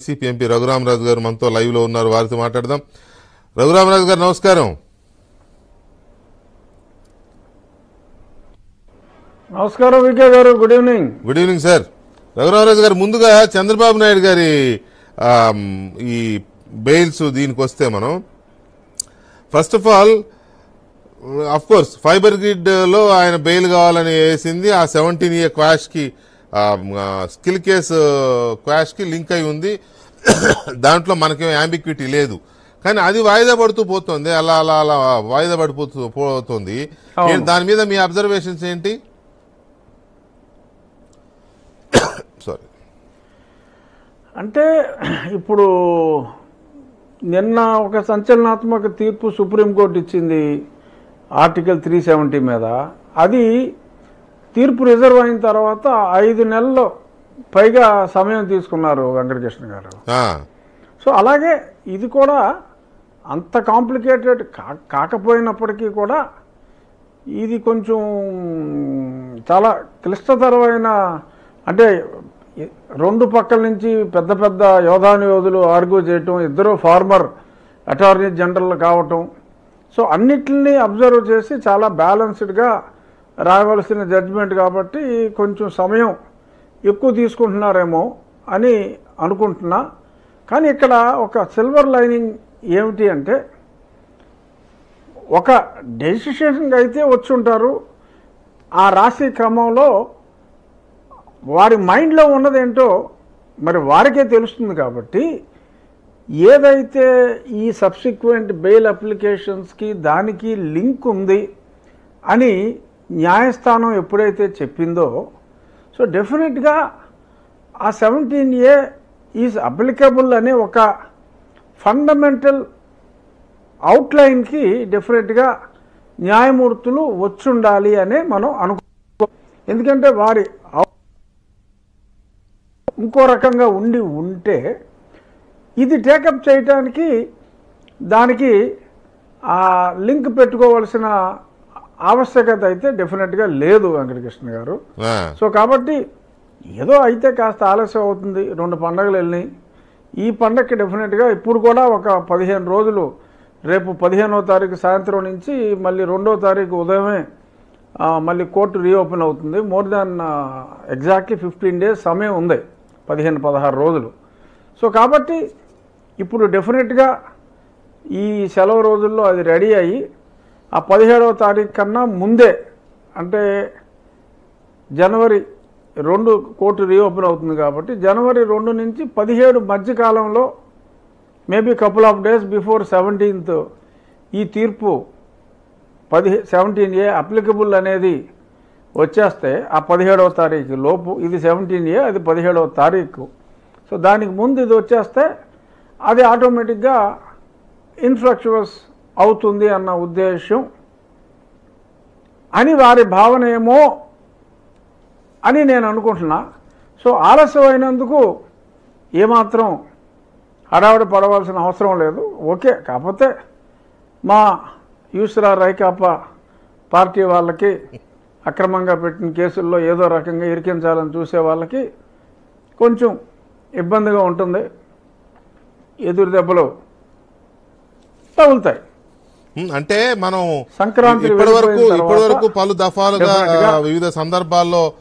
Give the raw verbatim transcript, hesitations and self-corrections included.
YCP MP Raghurama Raju గారు మనతో live లో ఉన్నారు, వారితో మాట్లాడదాం. రఘురామరాజు గారు నమస్కారం. నమస్కారం వికే గారు, good evening. Good evening sir. Raghuramaraju గారు, ముందుగా చంద్రబాబు నాయుడు గారి ఈ బెయిల్స్ దీనికి వస్తే మనం first of all of course fiber grid లో ఆయన బెయిల్ కావాలని వేసింది. ఆ సెవెంటీన్ ఇయర్ క్వాష్ కి స్కిల్ కేసు క్వాష్ కి లింక్ అయి ఉంది. దాంట్లో మనకేం యాంబిక్విటీ లేదు, కానీ అది వాయిదా పడుతూ పోతుంది. అలా అలా అలా వాయిదా పడిపోతూ పోతుంది. దాని మీద మీ అబ్జర్వేషన్స్ ఏంటి? సారీ, అంటే ఇప్పుడు నిన్న ఒక సంచలనాత్మక తీర్పు సుప్రీంకోర్టు ఇచ్చింది ఆర్టికల్ త్రీ సెవెంటీ మీద. అది తీర్పు రిజర్వ్ అయిన తర్వాత ఐదు నెలలు పైగా సమయం తీసుకున్నారు వెంకటకృష్ణ గారు. సో అలాగే ఇది కూడా అంత కాంప్లికేటెడ్ కాకపోయినప్పటికీ కూడా ఇది కొంచెం చాలా క్లిష్టతరమైన, అంటే రెండు పక్కల నుంచి పెద్ద పెద్ద యోధానుయోధులు ఆర్గ్యూ చేయటం, ఇద్దరు ఫార్మర్ అటార్నీ జనరల్ కావటం. సో అన్నిటిని అబ్జర్వ్ చేసి చాలా బ్యాలెన్స్డ్గా రాయవలసిన జడ్జిమెంట్ కాబట్టి కొంచెం సమయం ఎక్కువ తీసుకుంటున్నారేమో అని అనుకుంటున్నా. కానీ ఇక్కడ ఒక సిల్వర్ లైనింగ్ ఏమిటి అంటే, ఒక డెసిషన్కి అయితే వచ్చి ఉంటారు, ఆ రాశి క్రమంలో వారి మైండ్లో ఉన్నదేంటో మరి వారికే తెలుస్తుంది. కాబట్టి ఏదైతే ఈ సబ్సిక్వెంట్ బెయిల్ అప్లికేషన్స్కి దానికి లింక్ ఉంది అని న్యాయస్థానం ఎప్పుడైతే చెప్పిందో, సో డెఫినెట్గా ఆ సెవెంటీన్ ఏ ఈజ్ అప్లికబుల్ అనే ఒక ఫండమెంటల్ అవుట్లైన్కి డెఫినెట్గా న్యాయమూర్తులు వచ్చుండాలి అనే మనం అనుకో. ఎందుకంటే వారి ఇంకో రకంగా ఉండి ఉంటే ఇది టేకప్ చేయటానికి దానికి ఆ లింక్ పెట్టుకోవాల్సిన ఆవశ్యకత అయితే డెఫినెట్గా లేదు వెంకటకృష్ణ గారు. సో కాబట్టి ఏదో అయితే కాస్త ఆలస్యం అవుతుంది. రెండు పండుగలు వెళ్ళినాయి. ఈ పండగకి డెఫినెట్గా ఇప్పుడు కూడా ఒక పదిహేను రోజులు, రేపు పదిహేనో తారీఖు సాయంత్రం నుంచి మళ్ళీ రెండో తారీఖు ఉదయమే మళ్ళీ కోర్టు రీఓపెన్ అవుతుంది. More than exactly fifteen days సమయం ఉంది, పదిహేను పదహారు రోజులు. సో కాబట్టి ఇప్పుడు డెఫినెట్గా ఈ సెలవు రోజుల్లో అది రెడీ అయ్యి ఆ పదిహేడవ తారీఖు కన్నా ముందే, అంటే జనవరి రెండు కోర్టు రీఓపెన్ అవుతుంది కాబట్టి జనవరి రెండు నుంచి పదిహేడు మధ్యకాలంలో maybe couple of days before seventeenth ఈ తీర్పు పది సెవెంటీన్ ఏ అప్లికబుల్ అనేది వచ్చేస్తే ఆ పదిహేడవ తారీఖు లోపు, ఇది సెవెంటీన్ ఏ అది పదిహేడవ తారీఖు, సో దానికి ముందు ఇది వచ్చేస్తే అది ఆటోమేటిక్గా ఇన్ఫ్లక్చువస్ అవుతుంది అన్న ఉద్దేశం అని వారి భావన ఏమో అని నేను అనుకుంటున్నా. సో ఆలస్యమైనందుకు ఏమాత్రం హడావిడి పడవలసిన అవసరం లేదు. ఓకే, కాకపోతే మా యూసరా రైకాపా పార్టీ వాళ్ళకి అక్రమంగా పెట్టిన కేసుల్లో ఏదో రకంగా ఇరికించాలని చూసే వాళ్ళకి కొంచెం ఇబ్బందిగా ఉంటుంది. ఎదురు దెబ్బలు తగులుతాయి. అంటే మనం సంక్రాంతి ఇప్పటి వరకు ఇప్పటి వరకు పలు దఫాలుగా వివిధ సందర్భాల్లో